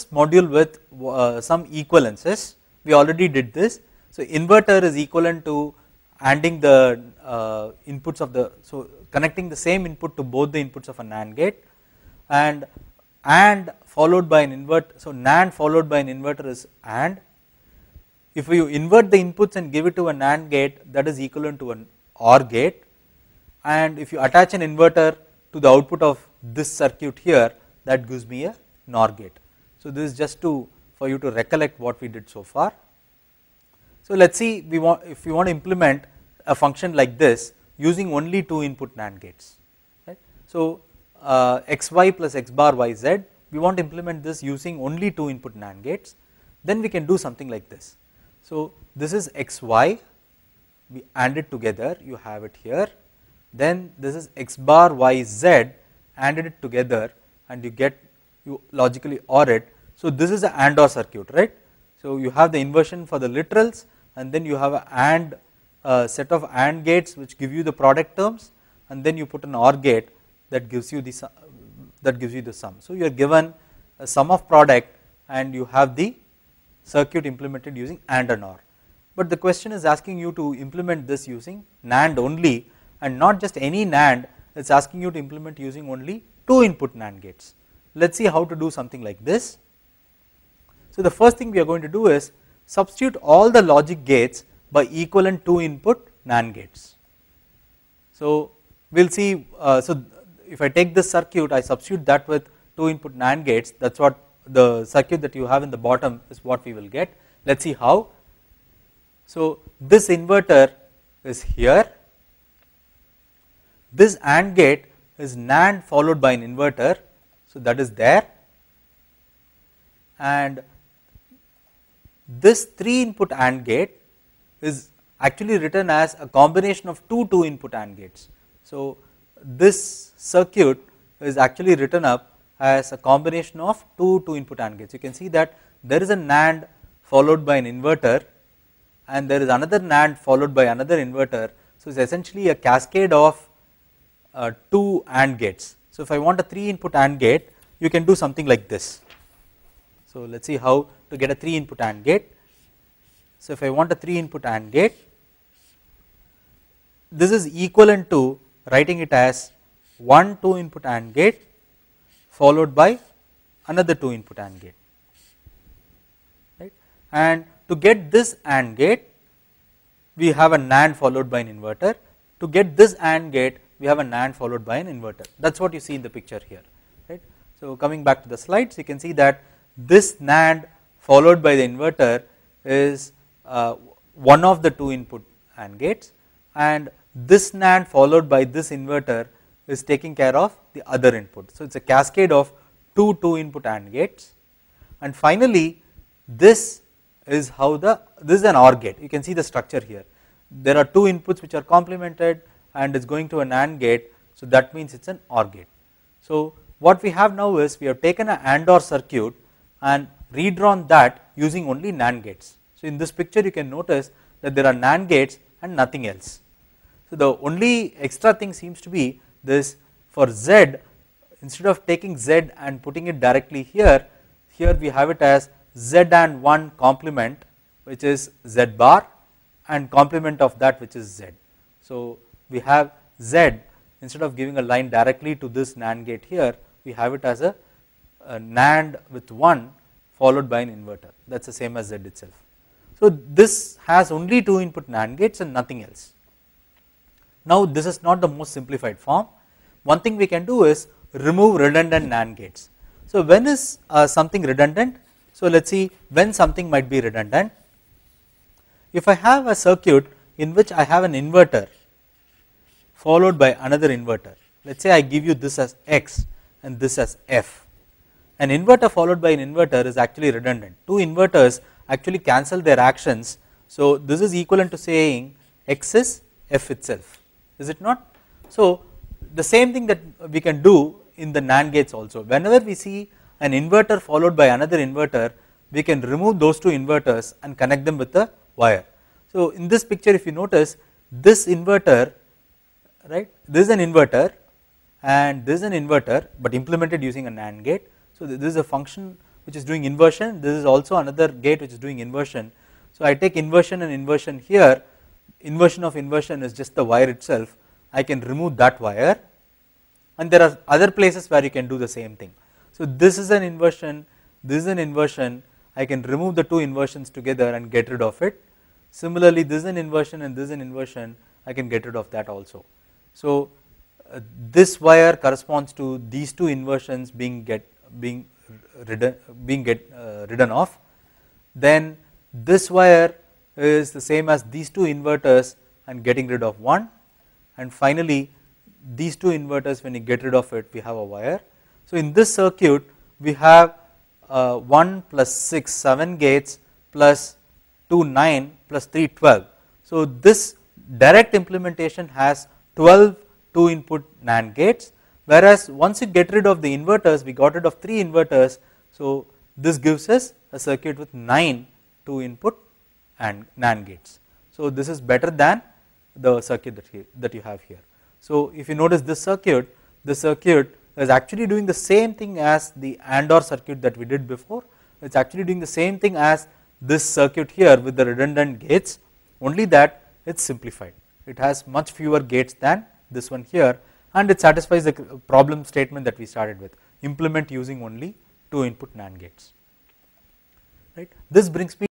module with some equivalences. We already did this. So inverter is equivalent to ANDing the inputs of the, so connecting the same input to both the inputs of a NAND gate, and AND followed by an invert, so NAND followed by an inverter is AND. If you invert the inputs and give it to a NAND gate, that is equivalent to an OR gate, and if you attach an inverter to the output of this circuit here, that gives me a NOR gate. So this is just for you to recollect what we did so far. So let us see, if we want to implement a function like this using only 2 input NAND gates, right. So xy plus x bar yz, we want to implement this using only 2 input NAND gates, then we can do something like this. So this is xy, we AND it together, you have it here, then this is x bar yz, ANDed it together, and you logically OR it. So this is an AND OR circuit, right. So you have the inversion for the literals, and then you have a AND set of AND gates which give you the product terms, and then you put an OR gate that gives you the sum. So you are given a sum of product and you have the circuit implemented using AND and OR. But the question is asking you to implement this using NAND only, and not just any NAND, it is asking you to implement using only 2 input NAND gates. Let us see how to do something like this. So the first thing we are going to do is substitute all the logic gates by equivalent 2 input NAND gates. So we will see, so if I take this circuit, I substitute that with 2 input NAND gates, that is what the circuit that you have in the bottom is what we will get. Let us see how. So this inverter is here, this AND gate is NAND followed by an inverter, so that is there, and this 3 input AND gate is actually written as a combination of 2 input AND gates. So this circuit is actually written up as a combination of 2 input AND gates. You can see that there is a NAND followed by an inverter, and there is another NAND followed by another inverter. So it's essentially a cascade of 2 AND gates. So if I want a 3 input AND gate, you can do something like this. So let us see how to get a 3 input AND gate. So if I want a 3 input AND gate, this is equivalent to writing it as 1 2 input AND gate followed by another 2 input AND gate, right. And to get this AND gate, we have a NAND followed by an inverter. To get this AND gate, we have a NAND followed by an inverter. That is what you see in the picture here, right. So coming back to the slides, you can see that this NAND followed by the inverter is one of the 2 input AND gates, and this NAND followed by this inverter is taking care of the other input. So it is a cascade of 2 input AND gates, and finally this is how this is an OR gate. You can see the structure here. There are 2 inputs which are complemented and is going to an AND gate, so that means it is an OR gate. So what we have now is we have taken an AND OR circuit and redrawn that using only NAND gates. So in this picture you can notice that there are NAND gates and nothing else. So the only extra thing seems to be this, for Z, instead of taking Z and putting it directly here, here we have it as Z and 1 complement, which is Z bar, and complement of that which is Z. So we have Z, instead of giving a line directly to this NAND gate here, we have it as a NAND with 1 followed by an inverter, that is the same as Z itself. So this has only 2 input NAND gates and nothing else. Now this is not the most simplified form. One thing we can do is remove redundant NAND gates. So when is something redundant? So let us see when something might be redundant. If I have a circuit in which I have an inverter followed by another inverter, let us say I give you this as X and this as F. An inverter followed by an inverter is actually redundant. 2 inverters actually cancel their actions. So this is equivalent to saying X is F itself, is it not? So the same thing that we can do in the NAND gates also. Whenever we see an inverter followed by another inverter, we can remove those 2 inverters and connect them with a wire. So in this picture, if you notice, this inverter, right, this is an inverter and this is an inverter but implemented using a NAND gate. So this is a function which is doing inversion, this is also another gate which is doing inversion. So I take inversion and inversion here, inversion of inversion is just the wire itself, I can remove that wire, and there are other places where you can do the same thing. So this is an inversion, this is an inversion, I can remove the two inversions together and get rid of it. Similarly, this is an inversion and this is an inversion, I can get rid of that also. So this wire corresponds to these two inversions being ridden off. Then this wire is the same as these two inverters and getting rid of one, and finally these two inverters, when you get rid of it, we have a wire. So in this circuit we have 1 plus 6 7 gates plus 2 9 plus 3 12. So this direct implementation has 12 2 input NAND gates, whereas once you get rid of the inverters, we got rid of 3 inverters, so this gives us a circuit with 9 2 input and NAND gates. So this is better than the circuit that you have here. So if you notice this circuit is actually doing the same thing as the AND OR circuit that we did before. It is actually doing the same thing as this circuit here with the redundant gates, only that it is simplified. It has much fewer gates than this one here, and it satisfies the problem statement that we started with, implement using only 2 input NAND gates. Right. This brings me